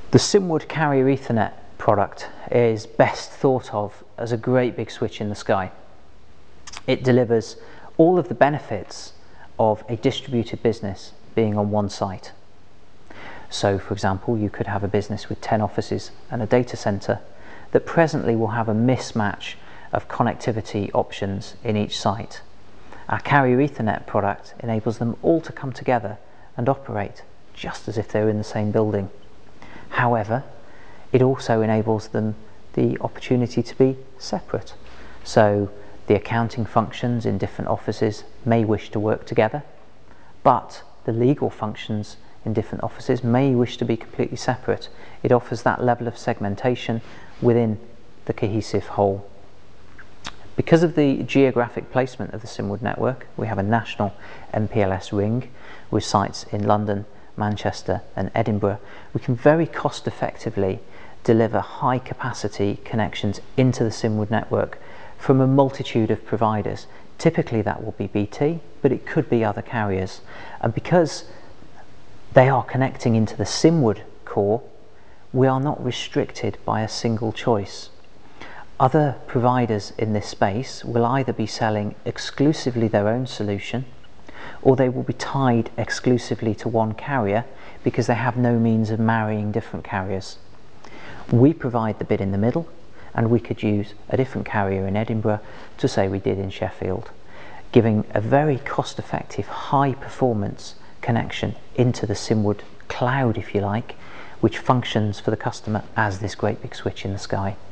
The Simwood Carrier Ethernet product is best thought of as a great big switch in the sky. It delivers all of the benefits of a distributed business being on one site. So, for example, you could have a business with 10 offices and a data center that presently will have a mismatch of connectivity options in each site. Our Carrier Ethernet product enables them all to come together and operate just as if they were in the same building. However, it also enables them the opportunity to be separate. So the accounting functions in different offices may wish to work together, but the legal functions in different offices may wish to be completely separate. It offers that level of segmentation within the cohesive whole. Because of the geographic placement of the Simwood network, we have a national MPLS ring with sites in London, Manchester and Edinburgh. We can very cost effectively deliver high capacity connections into the Simwood network from a multitude of providers. Typically that will be BT, but it could be other carriers. And because they are connecting into the Simwood core, we are not restricted by a single choice. Other providers in this space will either be selling exclusively their own solution, or they will be tied exclusively to one carrier because they have no means of marrying different carriers. We provide the bit in the middle, and we could use a different carrier in Edinburgh to say we did in Sheffield, giving a very cost-effective, high-performance connection into the Simwood cloud, if you like, which functions for the customer as this great big switch in the sky.